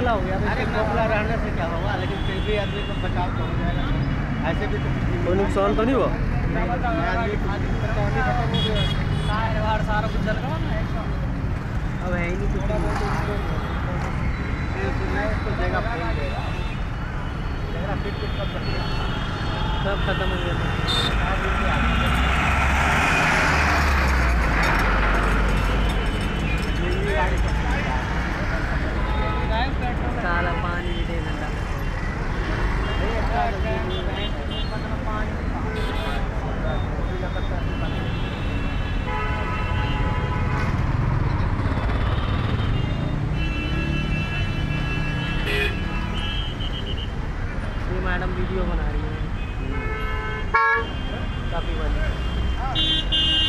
खोखला हो गया। अरे खोखला रहने से क्या होगा, लेकिन फिर भी आदमी को बचाव तो हो जाएगा। ऐसे भी तो कोई नुकसान तो नहीं हुआ? सारा कुछ चल रहा है अब है ही नहीं कुछ। सब खत्म हो गया। साला पानी भी दे देता। ये मैडम वीडियो बना रही है काफी वाली।